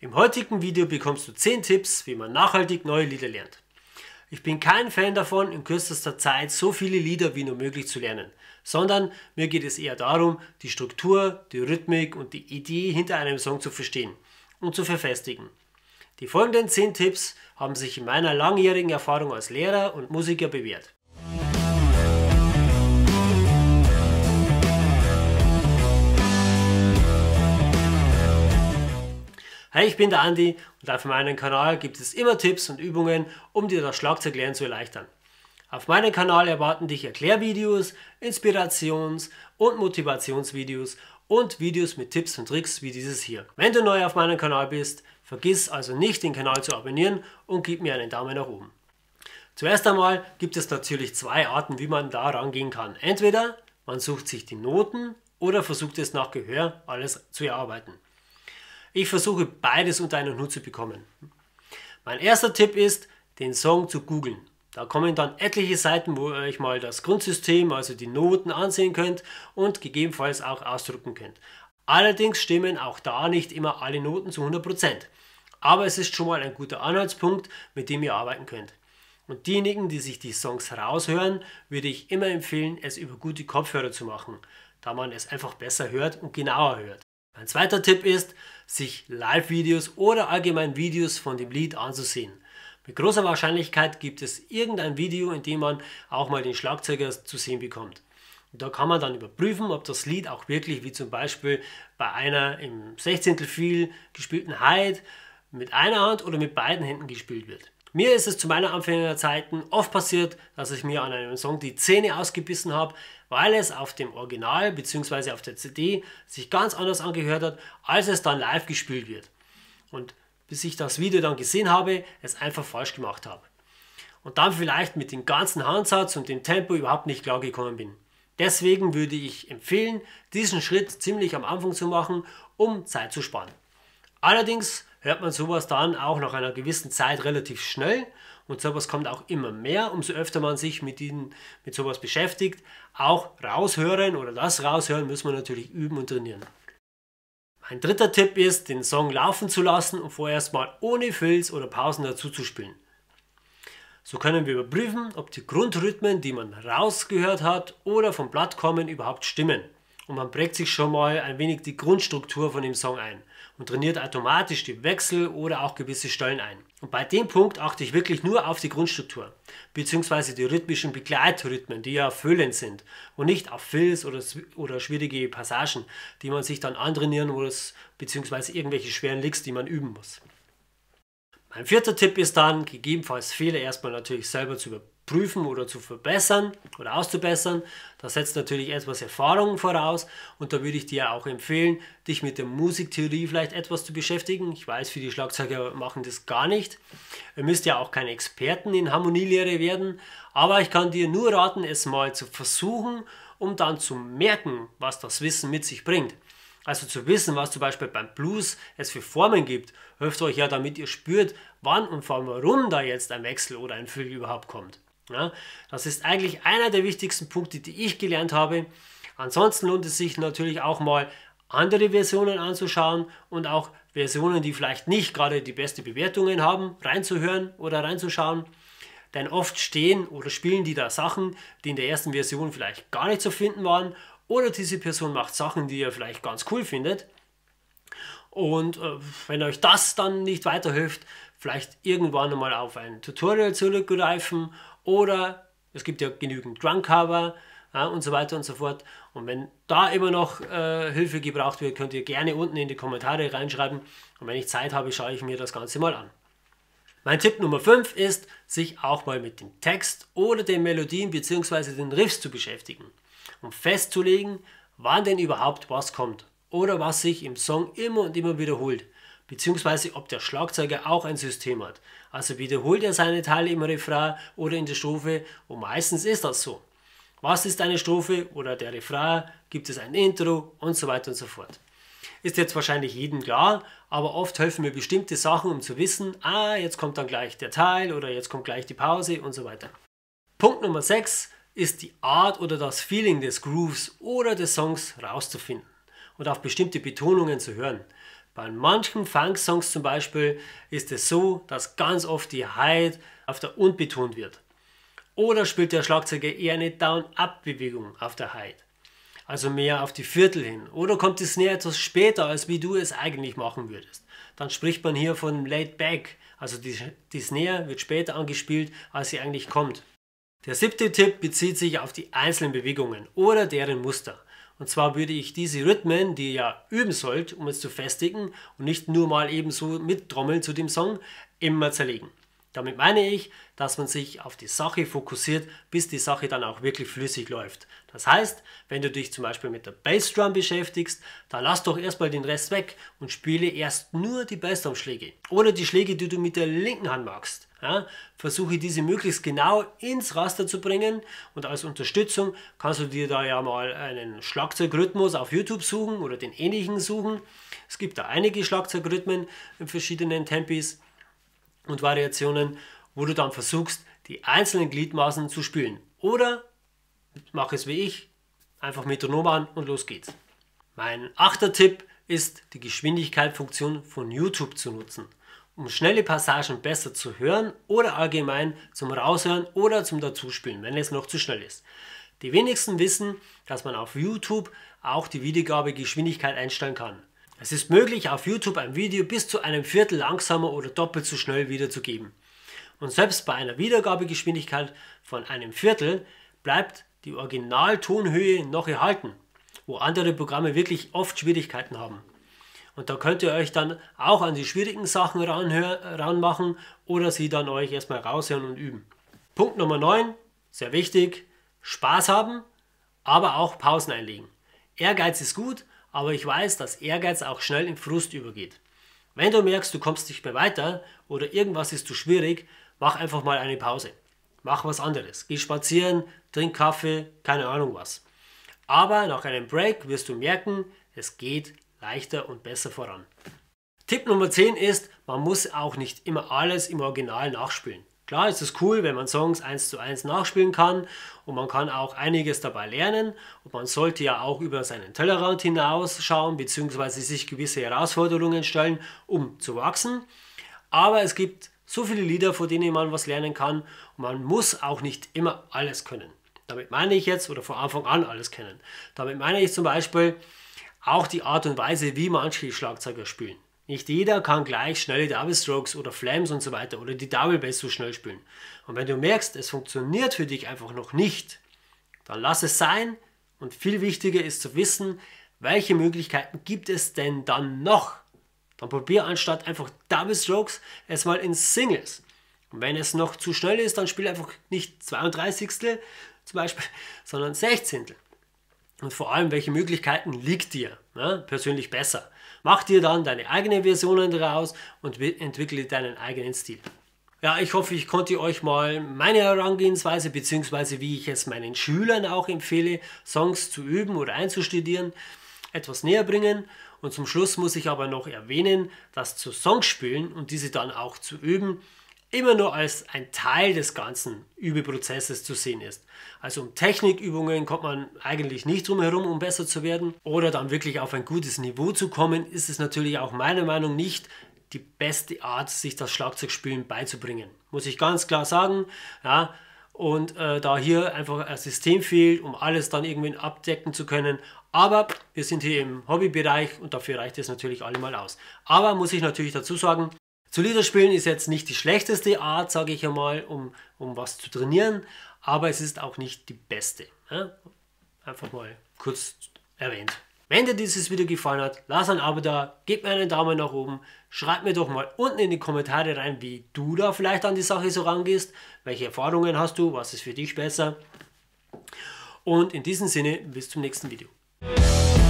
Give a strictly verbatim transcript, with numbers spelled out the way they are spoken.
Im heutigen Video bekommst du zehn Tipps, wie man nachhaltig neue Lieder lernt. Ich bin kein Fan davon, in kürzester Zeit so viele Lieder wie nur möglich zu lernen, sondern mir geht es eher darum, die Struktur, die Rhythmik und die Idee hinter einem Song zu verstehen und zu verfestigen. Die folgenden zehn Tipps haben sich in meiner langjährigen Erfahrung als Lehrer und Musiker bewährt. Hey, ich bin der Andi und auf meinem Kanal gibt es immer Tipps und Übungen, um dir das Schlagzeuglernen zu erleichtern. Auf meinem Kanal erwarten dich Erklärvideos, Inspirations- und Motivationsvideos und Videos mit Tipps und Tricks wie dieses hier. Wenn du neu auf meinem Kanal bist, vergiss also nicht, den Kanal zu abonnieren und gib mir einen Daumen nach oben. Zuerst einmal gibt es natürlich zwei Arten, wie man da rangehen kann. Entweder man sucht sich die Noten oder versucht es nach Gehör alles zu erarbeiten. Ich versuche beides unter einen Hut zu bekommen. Mein erster Tipp ist, den Song zu googeln. Da kommen dann etliche Seiten, wo ihr euch mal das Grundsystem, also die Noten ansehen könnt und gegebenenfalls auch ausdrucken könnt. Allerdings stimmen auch da nicht immer alle Noten zu hundert Prozent. Aber es ist schon mal ein guter Anhaltspunkt, mit dem ihr arbeiten könnt. Und diejenigen, die sich die Songs raushören, würde ich immer empfehlen, es über gute Kopfhörer zu machen, da man es einfach besser hört und genauer hört. Mein zweiter Tipp ist, sich Live-Videos oder allgemein Videos von dem Lied anzusehen. Mit großer Wahrscheinlichkeit gibt es irgendein Video, in dem man auch mal den Schlagzeuger zu sehen bekommt. Und da kann man dann überprüfen, ob das Lied auch wirklich, wie zum Beispiel bei einer im Sechzehntel viel gespielten Hyde, mit einer Hand oder mit beiden Händen gespielt wird. Mir ist es zu meiner Anfängerzeiten oft passiert, dass ich mir an einem Song die Zähne ausgebissen habe, weil es auf dem Original bzw. auf der C D sich ganz anders angehört hat, als es dann live gespielt wird. Und bis ich das Video dann gesehen habe, es einfach falsch gemacht habe. Und dann vielleicht mit dem ganzen Handsatz und dem Tempo überhaupt nicht klar gekommen bin. Deswegen würde ich empfehlen, diesen Schritt ziemlich am Anfang zu machen, um Zeit zu sparen. Allerdings hört man sowas dann auch nach einer gewissen Zeit relativ schnell und sowas kommt auch immer mehr, umso öfter man sich mit, ihnen, mit sowas beschäftigt. Auch raushören oder das raushören müssen wir natürlich üben und trainieren. Mein dritter Tipp ist, den Song laufen zu lassen und vorerst mal ohne Fills oder Pausen dazu zu spielen. So können wir überprüfen, ob die Grundrhythmen, die man rausgehört hat oder vom Blatt kommen, überhaupt stimmen. Und man prägt sich schon mal ein wenig die Grundstruktur von dem Song ein und trainiert automatisch die Wechsel oder auch gewisse Stellen ein. Und bei dem Punkt achte ich wirklich nur auf die Grundstruktur, beziehungsweise die rhythmischen Begleitrhythmen, die ja füllend sind und nicht auf Fills oder, oder schwierige Passagen, die man sich dann antrainieren muss, beziehungsweise irgendwelche schweren Licks, die man üben muss. Mein vierter Tipp ist dann, gegebenenfalls Fehler erstmal natürlich selber zu überprüfen oder zu verbessern oder auszubessern. Das setzt natürlich etwas Erfahrung voraus und da würde ich dir auch empfehlen, dich mit der Musiktheorie vielleicht etwas zu beschäftigen. Ich weiß, viele Schlagzeuger machen das gar nicht. Ihr müsst ja auch keine Experten in Harmonielehre werden, aber ich kann dir nur raten, es mal zu versuchen, um dann zu merken, was das Wissen mit sich bringt. Also zu wissen, was zum Beispiel beim Blues es für Formen gibt, hilft euch ja, damit ihr spürt, wann und vor allem warum da jetzt ein Wechsel oder ein Fill überhaupt kommt. Ja, das ist eigentlich einer der wichtigsten Punkte, die ich gelernt habe. Ansonsten lohnt es sich natürlich auch mal andere Versionen anzuschauen und auch Versionen, die vielleicht nicht gerade die beste Bewertungen haben, reinzuhören oder reinzuschauen. Denn oft stehen oder spielen die da Sachen, die in der ersten Version vielleicht gar nicht zu finden waren. Oder diese Person macht Sachen, die ihr vielleicht ganz cool findet. Und äh, wenn euch das dann nicht weiterhilft, vielleicht irgendwann einmal auf ein Tutorial zurückgreifen oder es gibt ja genügend Drumcover ja, und so weiter und so fort. Und wenn da immer noch äh, Hilfe gebraucht wird, könnt ihr gerne unten in die Kommentare reinschreiben. Und wenn ich Zeit habe, schaue ich mir das Ganze mal an. Mein Tipp Nummer fünf ist, sich auch mal mit dem Text oder den Melodien bzw. den Riffs zu beschäftigen, um festzulegen, wann denn überhaupt was kommt oder was sich im Song immer und immer wiederholt, beziehungsweise ob der Schlagzeuger auch ein System hat. Also wiederholt er seine Teile im Refrain oder in der Strophe und meistens ist das so. Was ist eine Strophe oder der Refrain? Gibt es ein Intro und so weiter und so fort. Ist jetzt wahrscheinlich jedem klar, aber oft helfen mir bestimmte Sachen, um zu wissen, ah, jetzt kommt dann gleich der Teil oder jetzt kommt gleich die Pause und so weiter. Punkt Nummer sechs ist die Art oder das Feeling des Grooves oder des Songs rauszufinden und auf bestimmte Betonungen zu hören. Bei manchen Funk-Songs zum Beispiel ist es so, dass ganz oft die Hi-Hat auf der Und betont wird. Oder spielt der Schlagzeuger eher eine Down-Up-Bewegung auf der Hi-Hat, also mehr auf die Viertel hin. Oder kommt die Snare etwas später, als wie du es eigentlich machen würdest. Dann spricht man hier von Laid Back, also die, die Snare wird später angespielt, als sie eigentlich kommt. Der siebte Tipp bezieht sich auf die einzelnen Bewegungen oder deren Muster. Und zwar würde ich diese Rhythmen, die ihr ja üben sollt, um es zu festigen und nicht nur mal eben so mittrommeln zu dem Song, immer zerlegen. Damit meine ich, dass man sich auf die Sache fokussiert, bis die Sache dann auch wirklich flüssig läuft. Das heißt, wenn du dich zum Beispiel mit der Bassdrum beschäftigst, dann lass doch erstmal den Rest weg und spiele erst nur die Bassdrum-Schläge. Oder die Schläge, die du mit der linken Hand machst. Ja, versuche diese möglichst genau ins Raster zu bringen und als Unterstützung kannst du dir da ja mal einen Schlagzeugrhythmus auf YouTube suchen oder den ähnlichen suchen. Es gibt da einige Schlagzeugrhythmen in verschiedenen Tempis und Variationen, wo du dann versuchst, die einzelnen Gliedmaßen zu spielen. Oder mach es wie ich, einfach Metronom an und los geht's. Mein achter Tipp ist, die Geschwindigkeitsfunktion von YouTube zu nutzen, um schnelle Passagen besser zu hören oder allgemein zum Raushören oder zum Dazuspielen, wenn es noch zu schnell ist. Die wenigsten wissen, dass man auf YouTube auch die Wiedergabegeschwindigkeit einstellen kann. Es ist möglich, auf YouTube ein Video bis zu einem Viertel langsamer oder doppelt so schnell wiederzugeben. Und selbst bei einer Wiedergabegeschwindigkeit von einem Viertel bleibt die Originaltonhöhe noch erhalten, wo andere Programme wirklich oft Schwierigkeiten haben. Und da könnt ihr euch dann auch an die schwierigen Sachen ranmachen oder sie dann euch erstmal raushören und üben. Punkt Nummer neun, sehr wichtig, Spaß haben, aber auch Pausen einlegen. Ehrgeiz ist gut, aber ich weiß, dass Ehrgeiz auch schnell in Frust übergeht. Wenn du merkst, du kommst nicht mehr weiter oder irgendwas ist zu schwierig, mach einfach mal eine Pause. Mach was anderes. Geh spazieren, trink Kaffee, keine Ahnung was. Aber nach einem Break wirst du merken, es geht leichter und besser voran. Tipp Nummer zehn ist, man muss auch nicht immer alles im Original nachspielen. Klar ist es cool, wenn man Songs eins zu eins nachspielen kann und man kann auch einiges dabei lernen und man sollte ja auch über seinen Tellerrand hinausschauen bzw. sich gewisse Herausforderungen stellen, um zu wachsen. Aber es gibt so viele Lieder, von denen man was lernen kann und man muss auch nicht immer alles können. Damit meine ich jetzt, oder von Anfang an alles kennen. Damit meine ich zum Beispiel auch die Art und Weise, wie manche Schlagzeuger spielen. Nicht jeder kann gleich schnelle Double Strokes oder Flams und so weiter oder die Double Bass so schnell spielen. Und wenn du merkst, es funktioniert für dich einfach noch nicht, dann lass es sein. Und viel wichtiger ist zu wissen, welche Möglichkeiten gibt es denn dann noch? Dann probier anstatt einfach Double Strokes es mal in Singles. Und wenn es noch zu schnell ist, dann spiel einfach nicht zweiunddreißigstel zum Beispiel, sondern Sechzehntel. Und vor allem, welche Möglichkeiten liegt dir, ne, persönlich besser. Mach dir dann deine eigenen Versionen daraus und entwickle deinen eigenen Stil. Ja, ich hoffe, ich konnte euch mal meine Herangehensweise bzw. wie ich es meinen Schülern auch empfehle, Songs zu üben oder einzustudieren, etwas näher bringen. Und zum Schluss muss ich aber noch erwähnen, dass zu Songs spielen und diese dann auch zu üben, immer nur als ein Teil des ganzen Übeprozesses zu sehen ist. Also um Technikübungen kommt man eigentlich nicht drum herum, um besser zu werden. Oder dann wirklich auf ein gutes Niveau zu kommen, ist es natürlich auch meiner Meinung nach nicht die beste Art, sich das Schlagzeugspielen beizubringen. Muss ich ganz klar sagen. Ja, und äh, da hier einfach ein System fehlt, um alles dann irgendwie abdecken zu können. Aber wir sind hier im Hobbybereich und dafür reicht es natürlich allemal aus. Aber muss ich natürlich dazu sagen, zu Liederspielen ist jetzt nicht die schlechteste Art, sage ich einmal, um, um was zu trainieren, aber es ist auch nicht die beste. Ja? Einfach mal kurz erwähnt. Wenn dir dieses Video gefallen hat, lass ein Abo da, gib mir einen Daumen nach oben, schreib mir doch mal unten in die Kommentare rein, wie du da vielleicht an die Sache so rangehst, welche Erfahrungen hast du, was ist für dich besser. Und in diesem Sinne, bis zum nächsten Video.